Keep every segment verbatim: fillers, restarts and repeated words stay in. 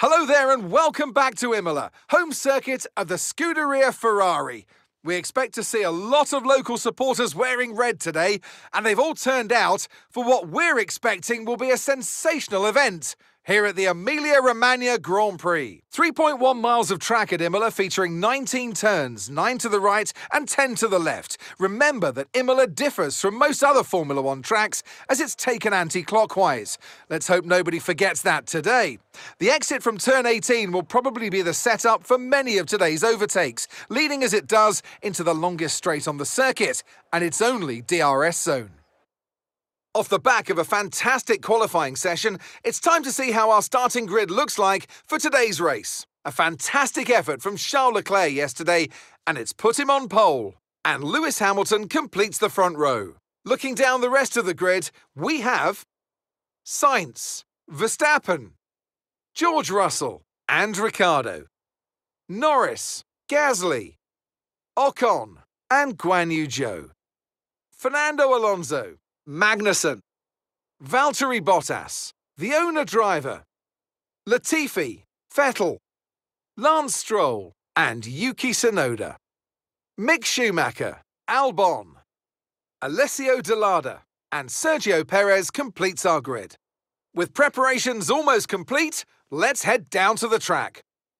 Hello there and welcome back to Imola, home circuit of the Scuderia Ferrari. We expect to see a lot of local supporters wearing red today, and they've all turned out for what we're expecting will be a sensational event here at the Emilia-Romagna Grand Prix. three point one miles of track at Imola featuring nineteen turns, nine to the right and ten to the left. Remember that Imola differs from most other Formula One tracks as it's taken anti-clockwise. Let's hope nobody forgets that today. The exit from turn eighteen will probably be the setup for many of today's overtakes, leading as it does into the longest straight on the circuit and its only D R S zone. Off the back of a fantastic qualifying session, it's time to see how our starting grid looks like for today's race. A fantastic effort from Charles Leclerc yesterday, and it's put him on pole. And Lewis Hamilton completes the front row. Looking down the rest of the grid, we have Sainz, Verstappen, George Russell and Ricciardo, Norris, Gasly, Ocon and Guan Yu Zhou, Fernando Alonso, Magnussen, Valtteri Bottas, the owner-driver, Latifi, Vettel, Lance Stroll and Yuki Tsunoda, Mick Schumacher, Albon, Alessio De Lada and Sergio Perez completes our grid. With preparations almost complete, let's head down to the track.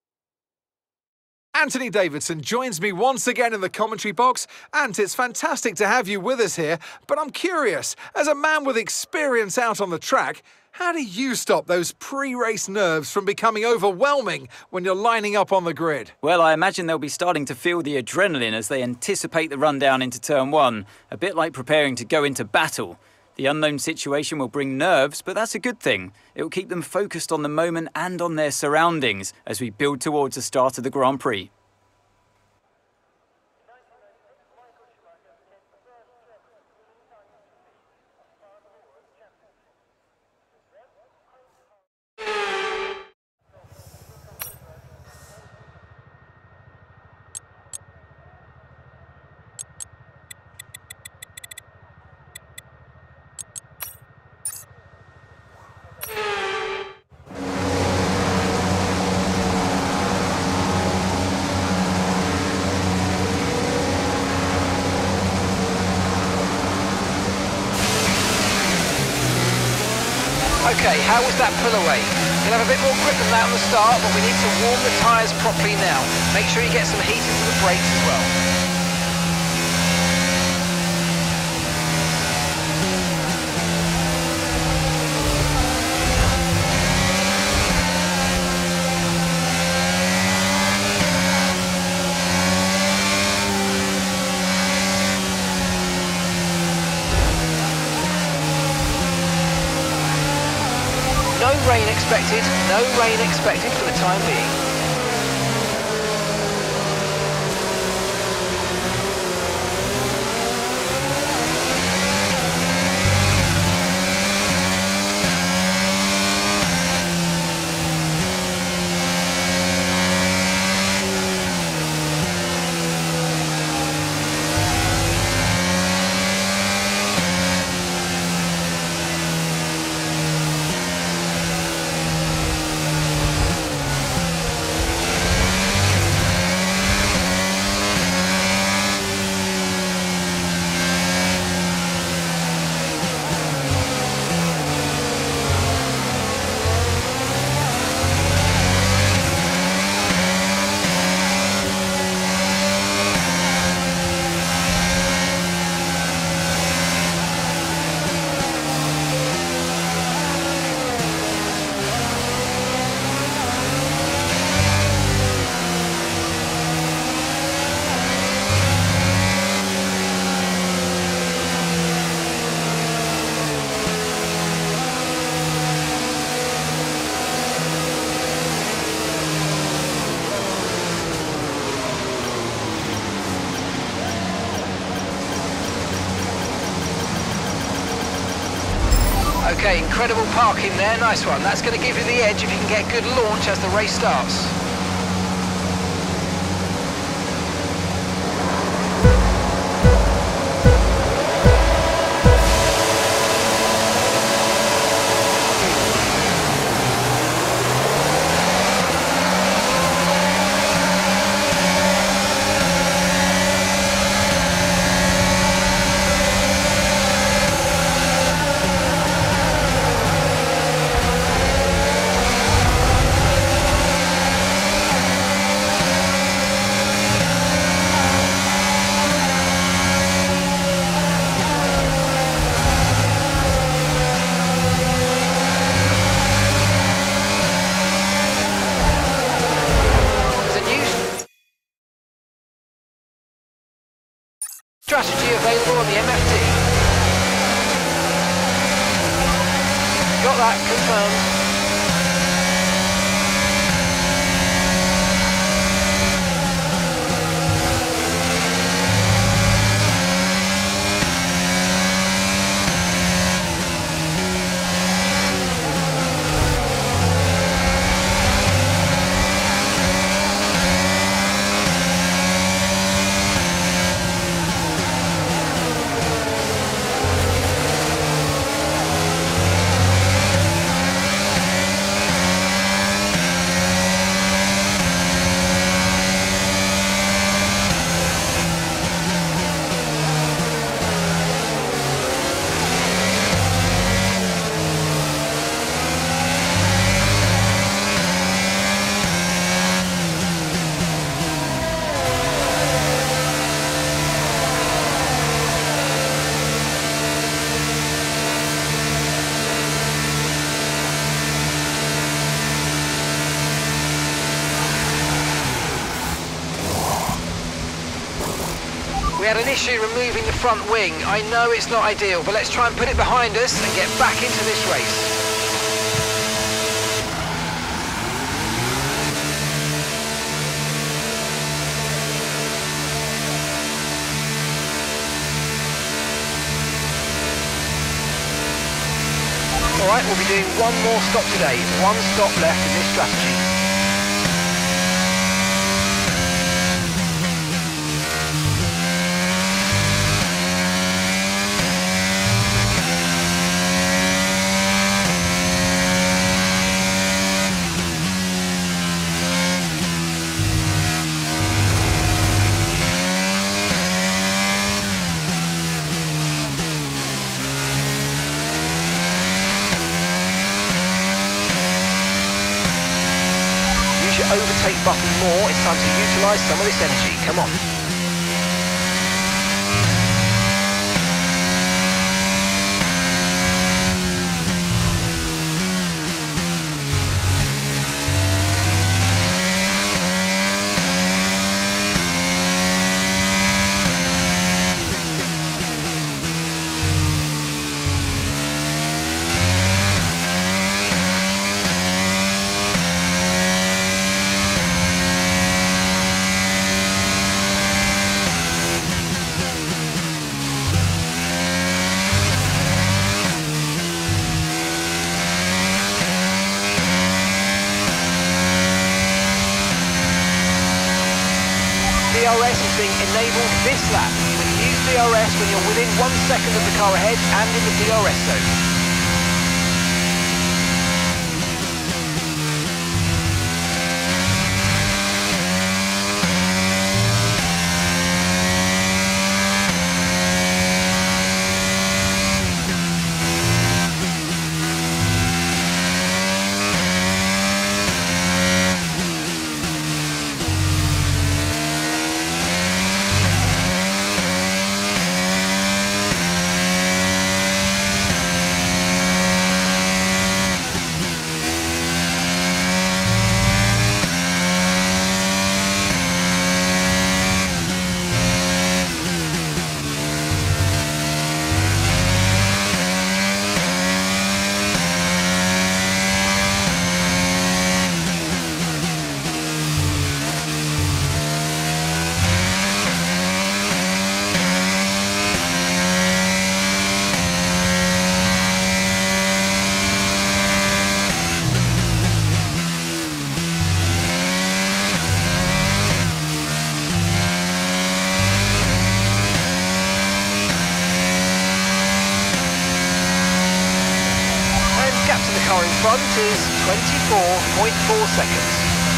Anthony Davidson joins me once again in the commentary box. Ant, it's fantastic to have you with us here, but I'm curious, as a man with experience out on the track, how do you stop those pre-race nerves from becoming overwhelming when you're lining up on the grid? Well, I imagine they'll be starting to feel the adrenaline as they anticipate the run down into turn one, a bit like preparing to go into battle. The unknown situation will bring nerves, but that's a good thing. It will keep them focused on the moment and on their surroundings as we build towards the start of the Grand Prix. Okay, how was that pull away? You'll have a bit more grip than that on the start, but we need to warm the tyres properly now. Make sure you get some heat into the brakes as well. No rain expected, no rain expected for the time being. Okay, incredible parking there, nice one. That's going to give you the edge if you can get good launch as the race starts. lap confirmed. We had an issue removing the front wing. I know it's not ideal, but let's try and put it behind us and get back into this race. Alright, we'll be doing one more stop today. One stop left in this strategy. Overtake button more. It's time to utilise some of this energy. Come on. D R S is being enabled this lap. You can use D R S when you're within one second of the car ahead and in the D R S zone. In front is twenty-four point four seconds.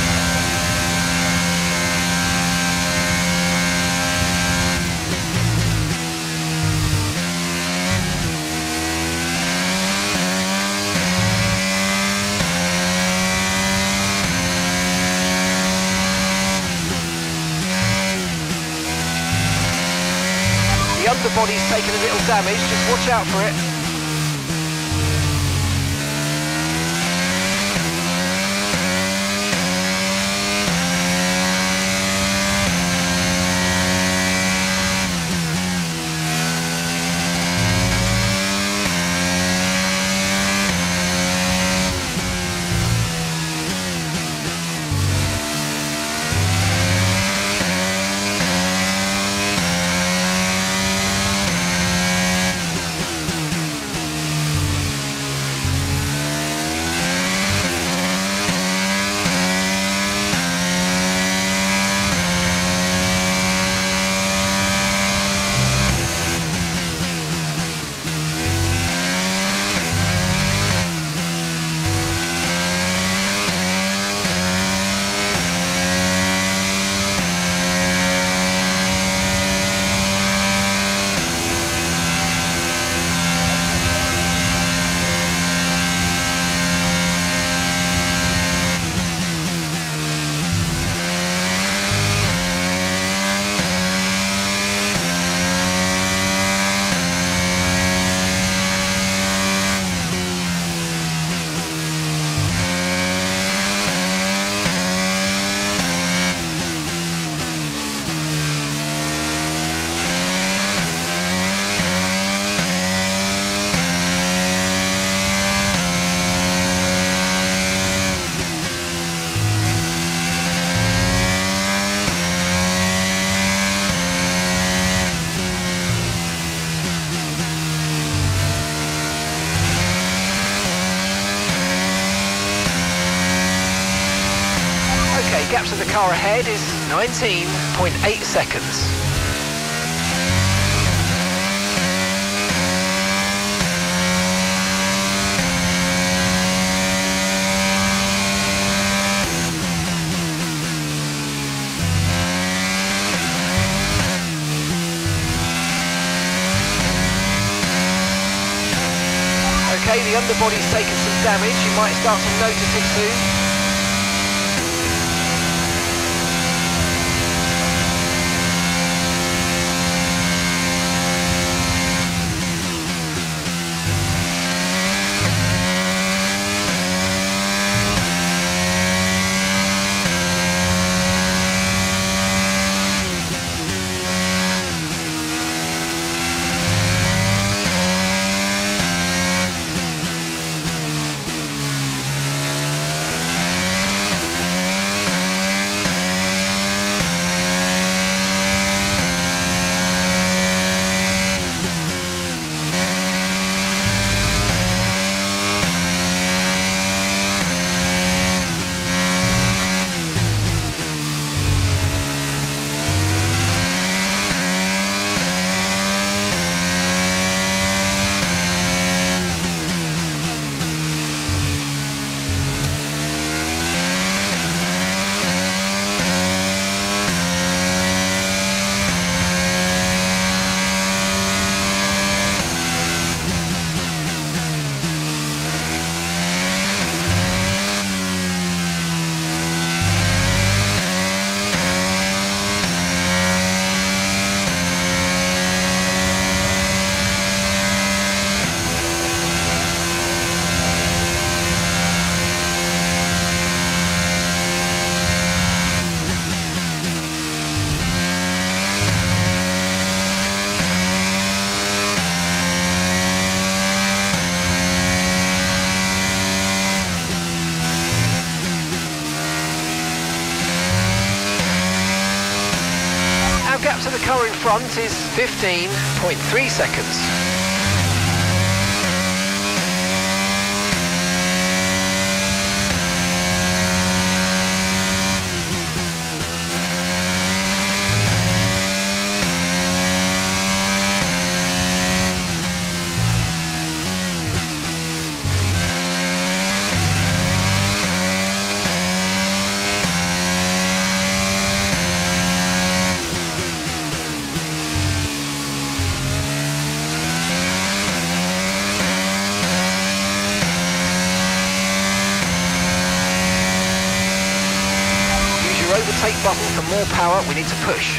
The underbody's taken a little damage, just watch out for it. gap to the car ahead is nineteen point eight seconds. Okay, the underbody's taken some damage. You might start to notice it soon. Gap to the car in front is fifteen point three seconds. Overtake button for more power. We need to push.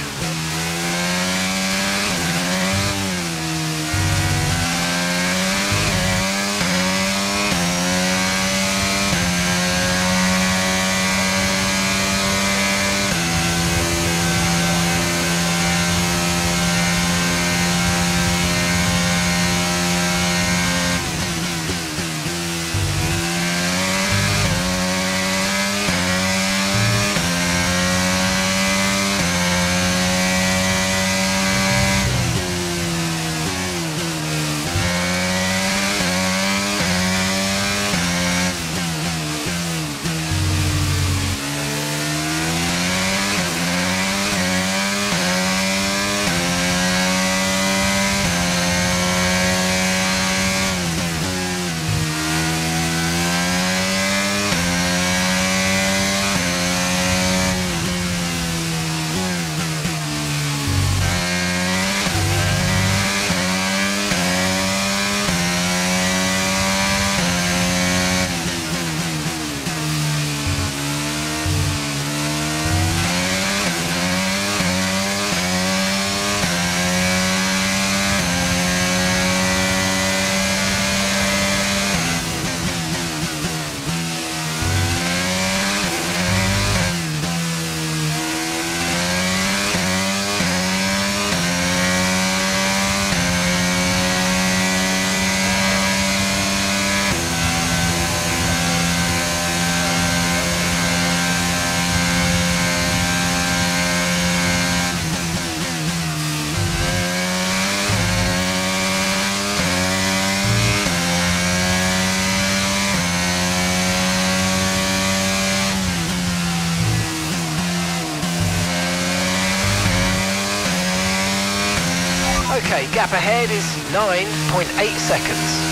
Okay, gap ahead is nine point eight seconds.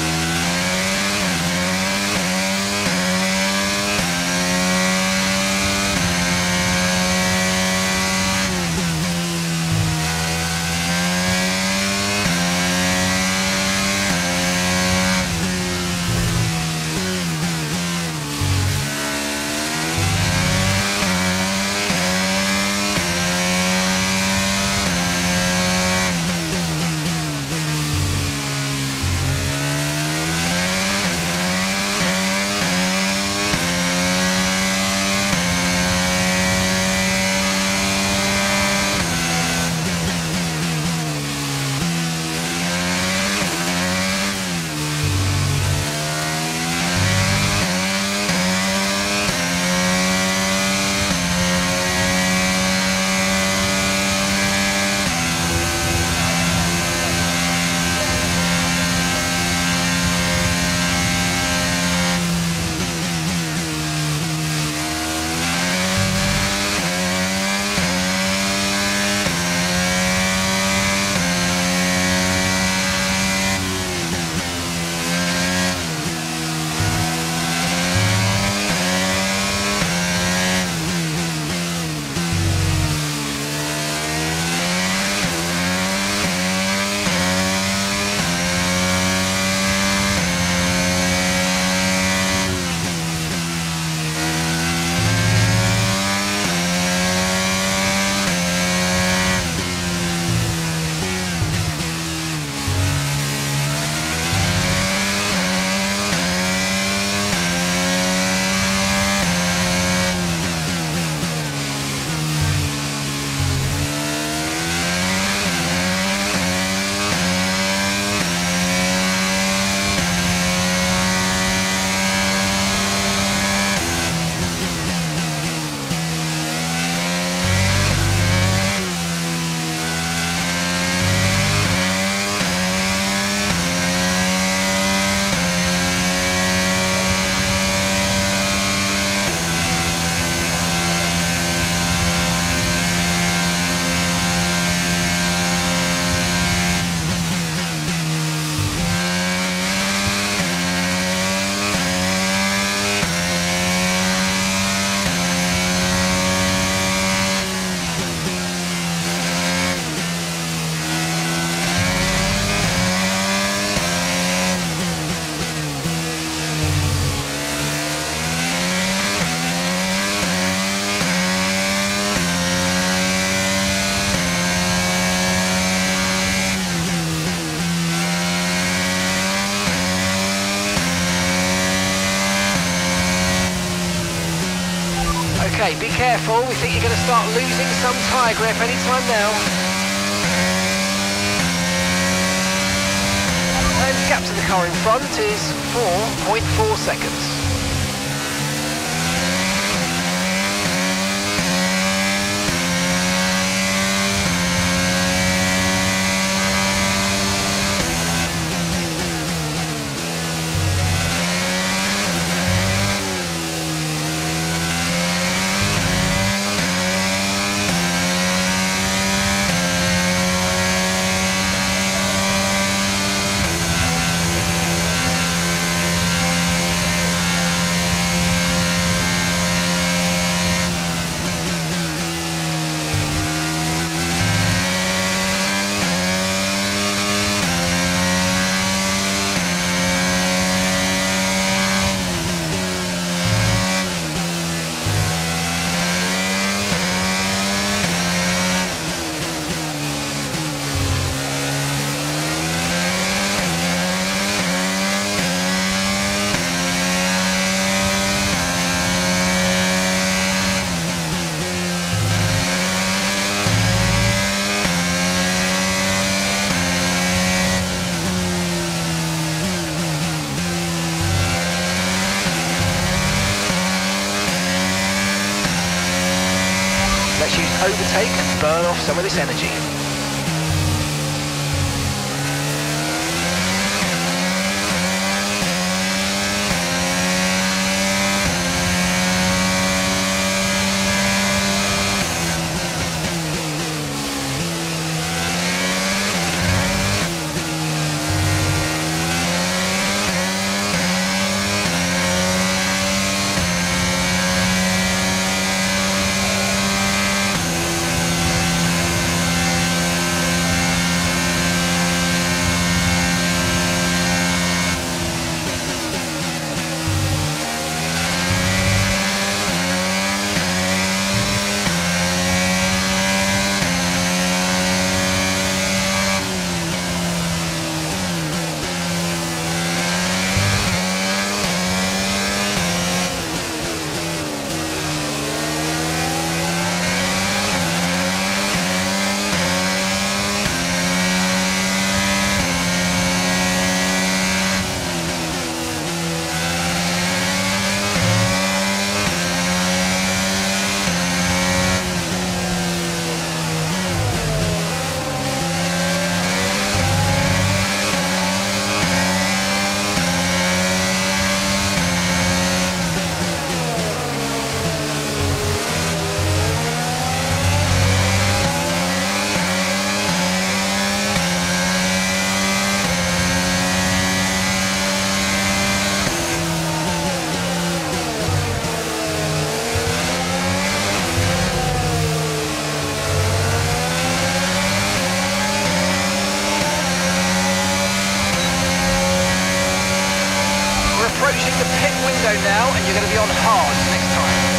Okay, be careful, we think you're going to start losing some tyre grip anytime now. And gap to the car in front is four point four seconds. Let's use overtake and burn off some of this energy. you're going to be on hard next time.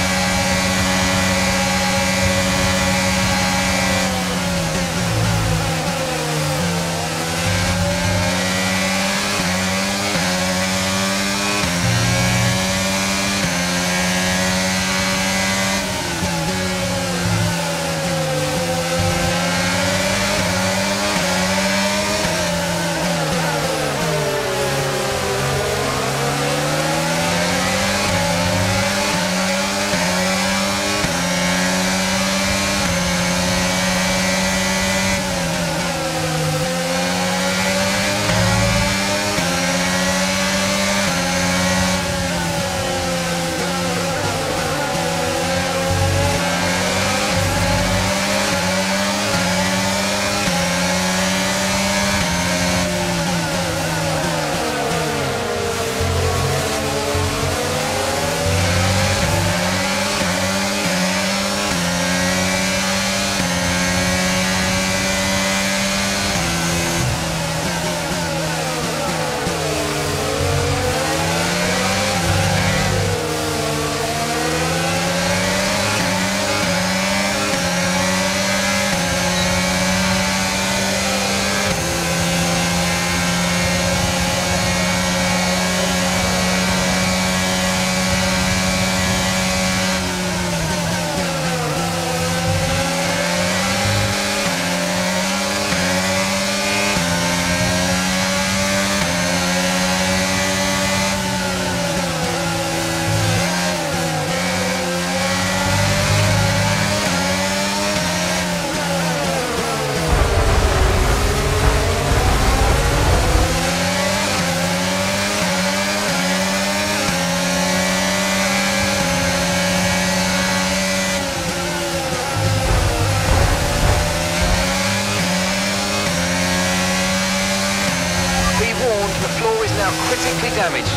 Critically damaged.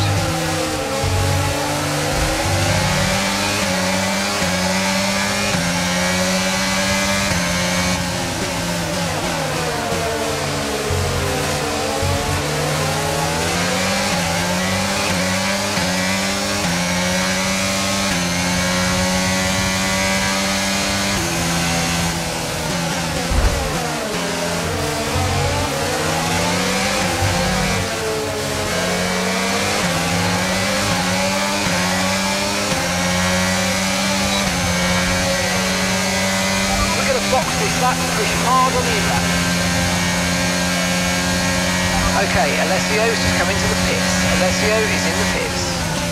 Push hard on the inlet. Okay, Alessio's just come into the pits. Alessio is in the pits.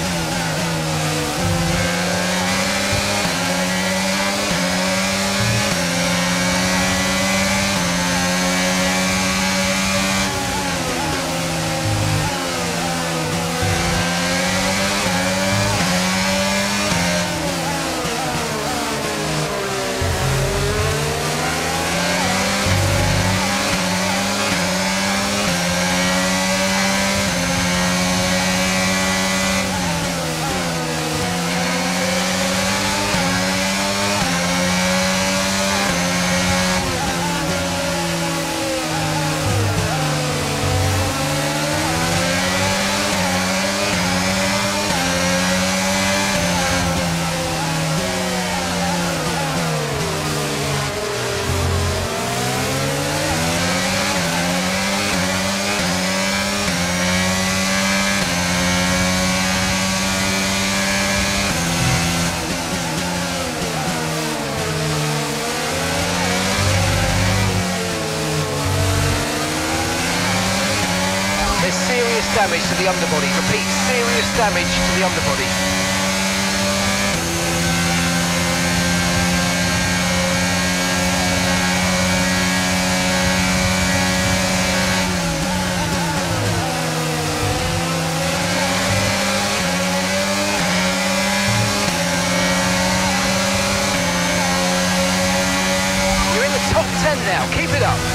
Damage to the underbody. Repeat, serious damage to the underbody. You're in the top ten now. Keep it up.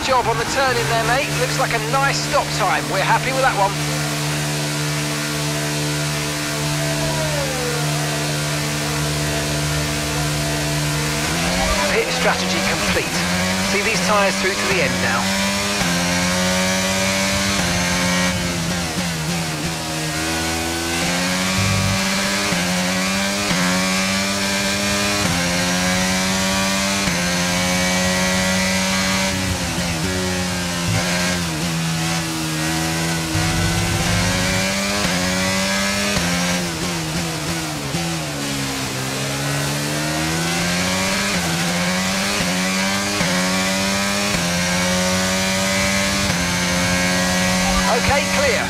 job on the turn in there, mate. Looks like a nice stop time. We're happy with that one. Pit strategy complete. See these tyres through to the end now. Okay, clear.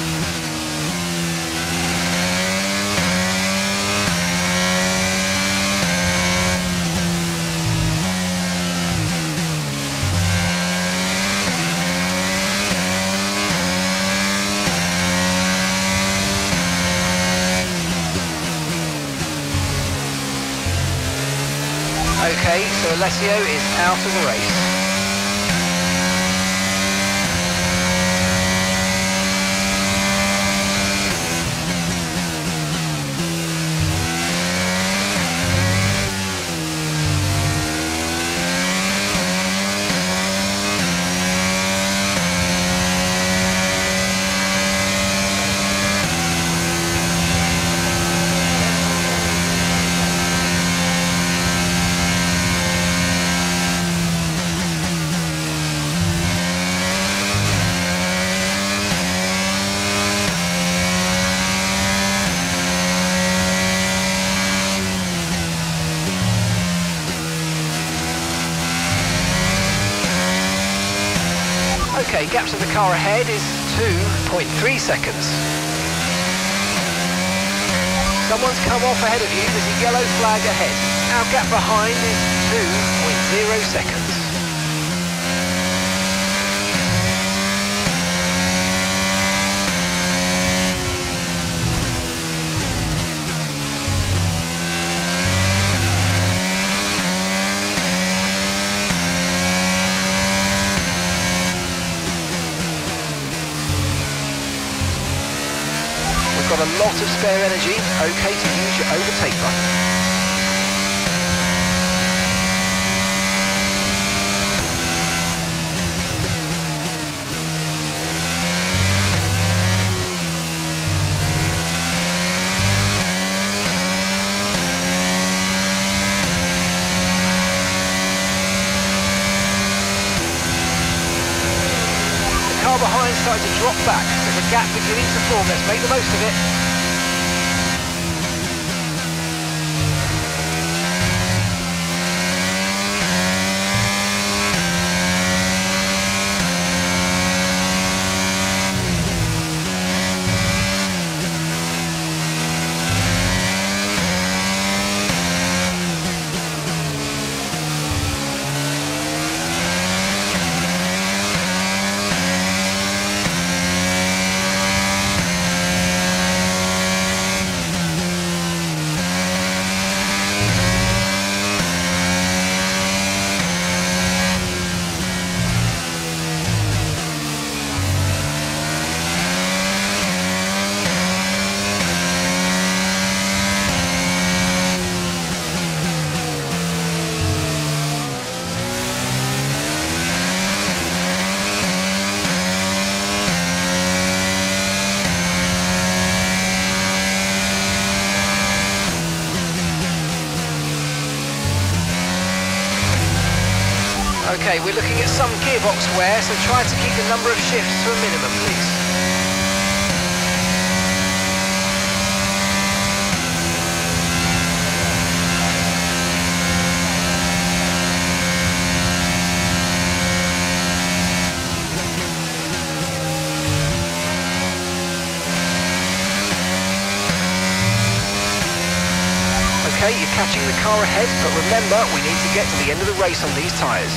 Okay, so Alessio is out of the race. Okay, gap to the car ahead is two point three seconds. Someone's come off ahead of you, there's a yellow flag ahead. Our gap behind is two point zero seconds. Got a lot of spare energy, okay to use your overtake button. The car behind started to drop back. There's a gap beginning to form. Let's make the most of it. Okay, we're looking at some gearbox wear, so try to keep the number of shifts to a minimum, please. Okay, you're catching the car ahead, but remember, we need to get to the end of the race on these tyres.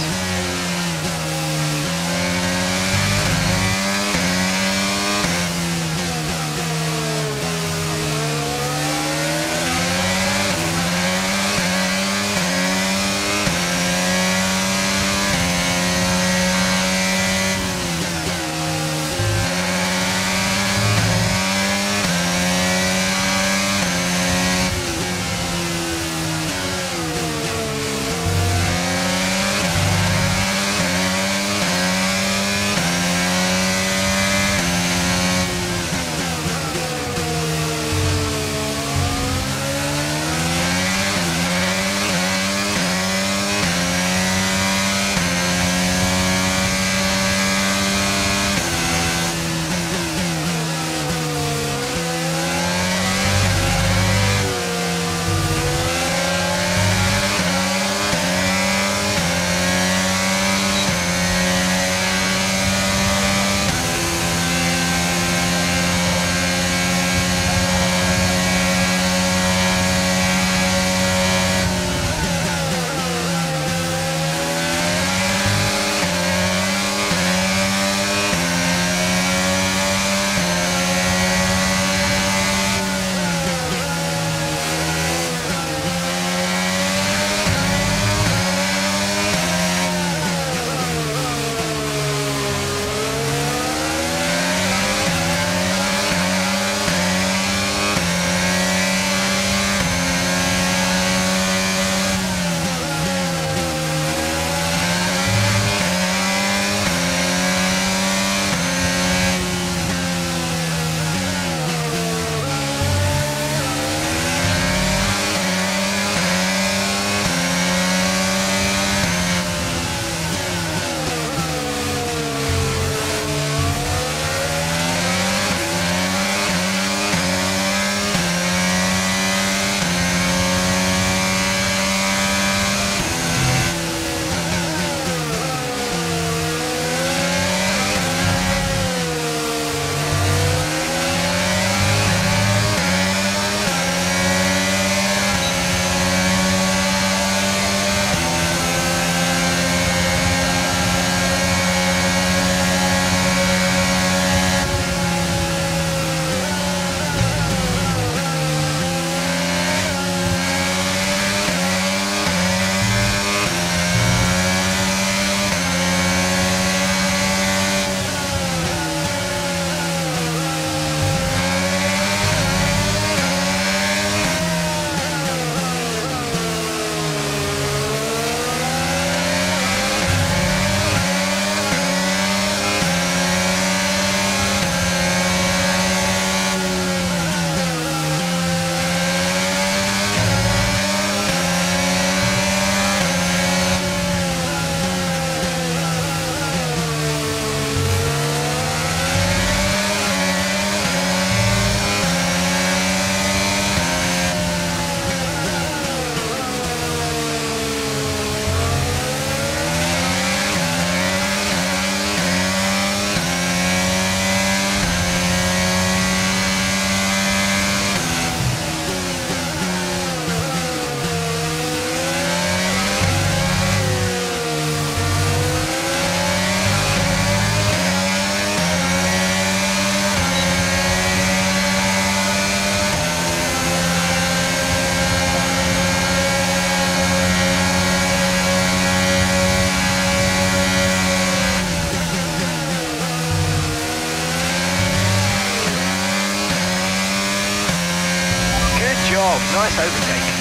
job. Nice overtake.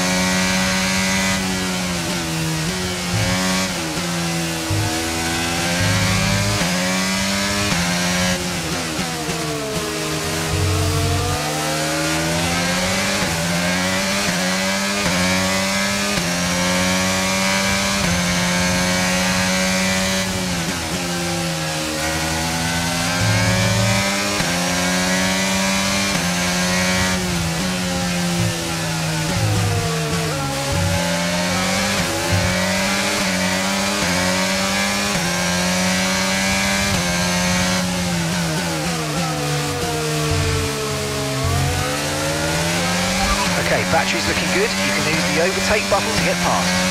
Okay, battery's looking good. You can use the overtake button to get past.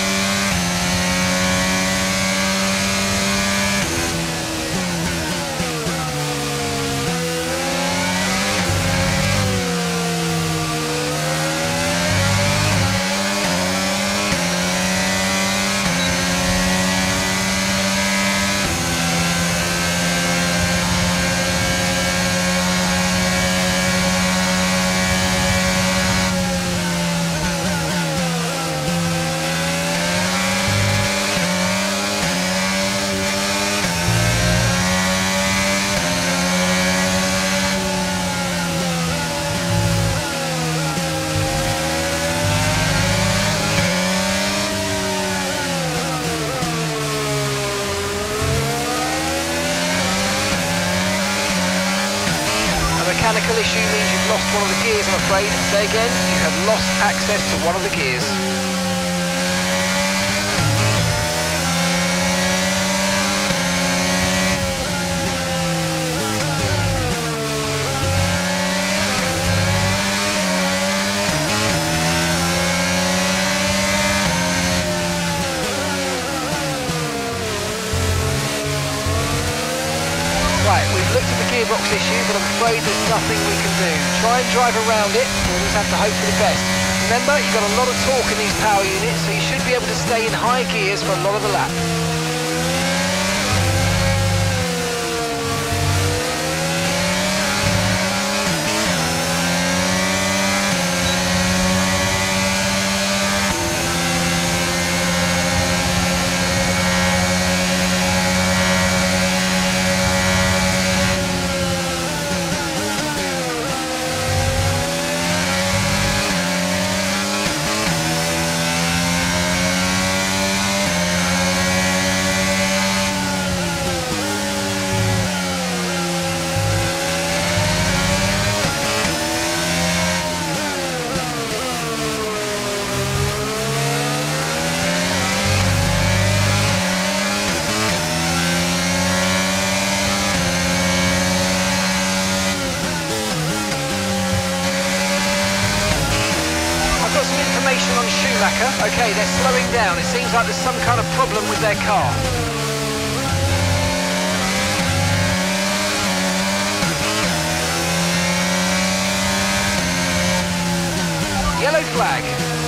Mechanical issue means you've lost one of the gears, I'm afraid. Say again, you have lost access to one of the gears. Right, we've looked at the gearbox issue, but I'm afraid there's nothing we can do. Try and drive around it, we'll just have to hope for the best. Remember, you've got a lot of torque in these power units, so you should be able to stay in high gears for a lot of the lap. On Schumacher. Okay, they're slowing down. It seems like there's some kind of problem with their car. Yellow flag.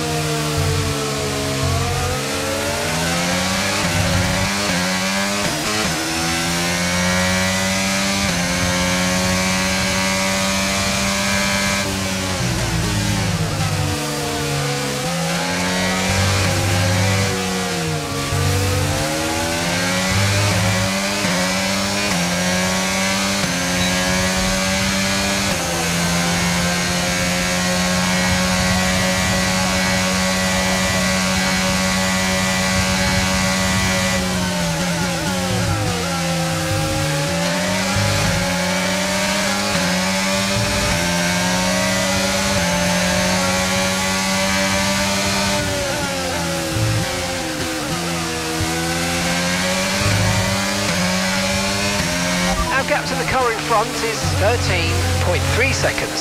Gap to the car in front is thirteen point three seconds.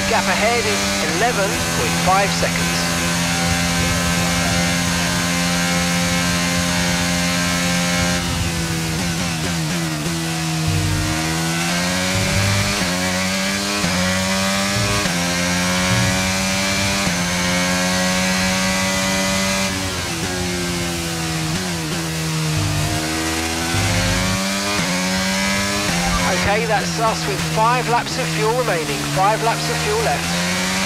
gap ahead is eleven point five seconds. Okay, that's us with five laps of fuel remaining, five laps of fuel left.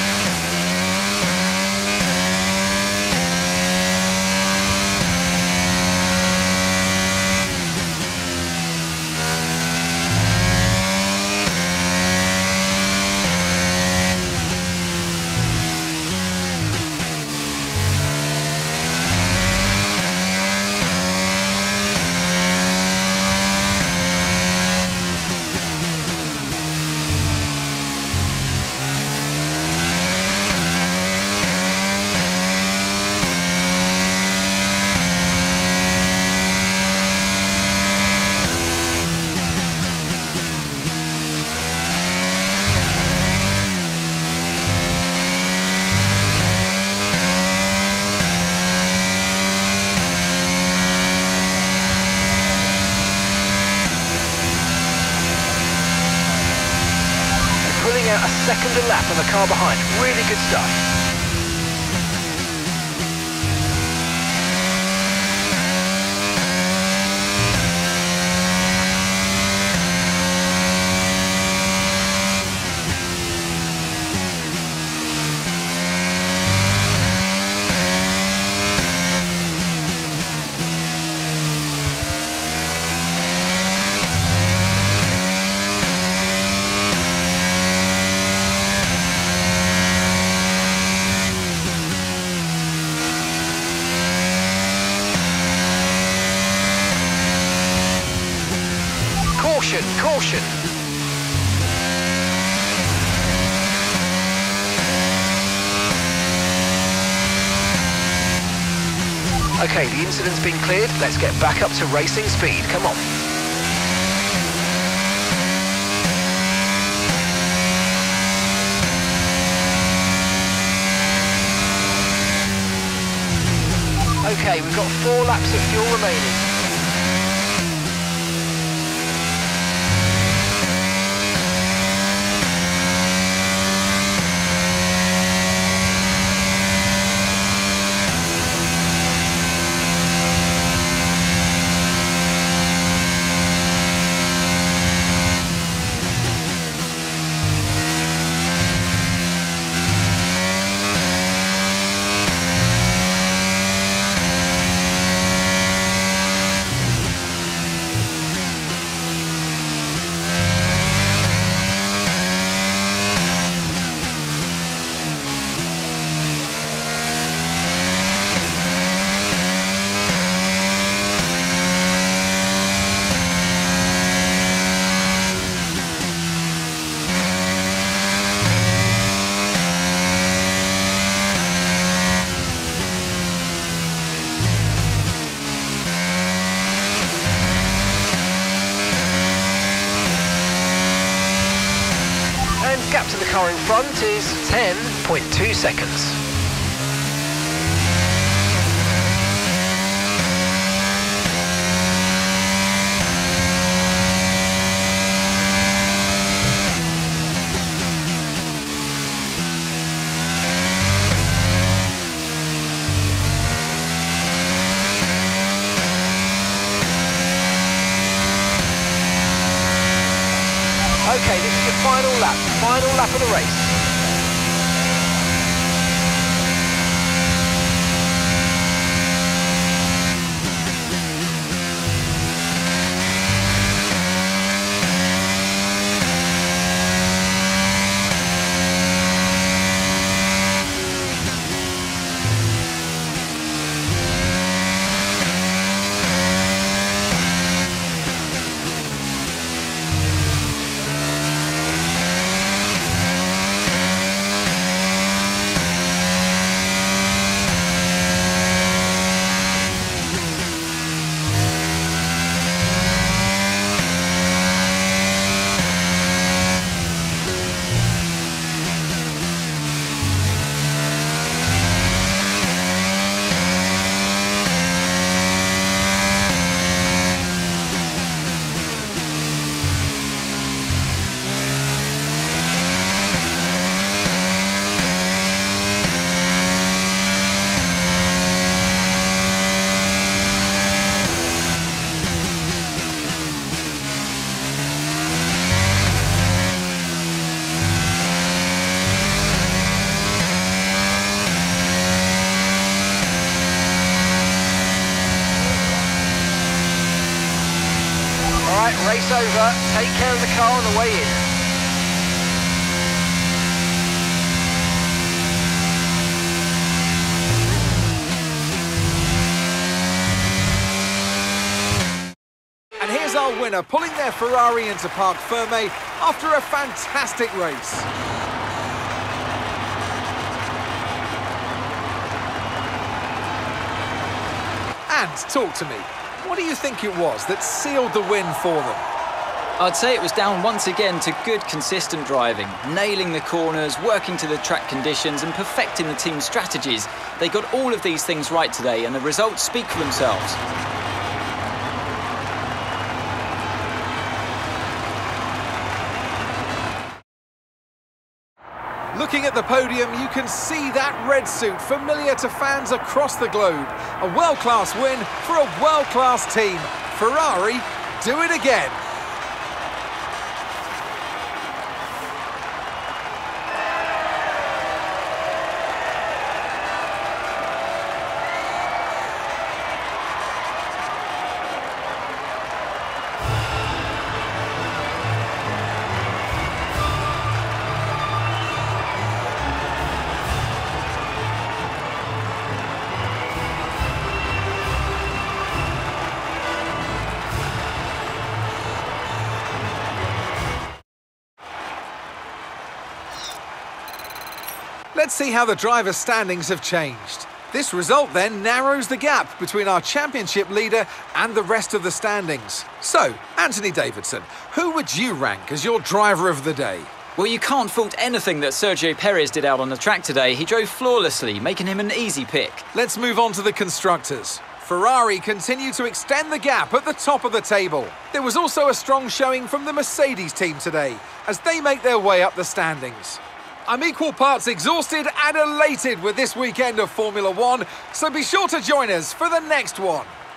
Out a second a lap on the car behind. Really good stuff. Caution, caution. Okay, the incident's been cleared. Let's get back up to racing speed. Come on. Okay, we've got four laps of fuel remaining. Gap to the car in front is ten point two seconds. Okay, this is your final lap, final lap of the race. right, race over. Take care of the car on the way in. And here's our winner, pulling their Ferrari into Parc Fermé after a fantastic race. And talk to me, what do you think it was that sealed the win for them? I'd say it was down once again to good, consistent driving, nailing the corners, working to the track conditions and perfecting the team's strategies. They got all of these things right today and the results speak for themselves. Looking at the podium, you can see that red suit familiar to fans across the globe. A world-class win for a world-class team. Ferrari, do it again. Let's see how the drivers' standings have changed. This result then narrows the gap between our championship leader and the rest of the standings. So, Anthony Davidson, who would you rank as your driver of the day? Well, you can't fault anything that Sergio Perez did out on the track today. He drove flawlessly, making him an easy pick. Let's move on to the constructors. Ferrari continue to extend the gap at the top of the table. There was also a strong showing from the Mercedes team today as they make their way up the standings. I'm equal parts exhausted and elated with this weekend of Formula One, so be sure to join us for the next one.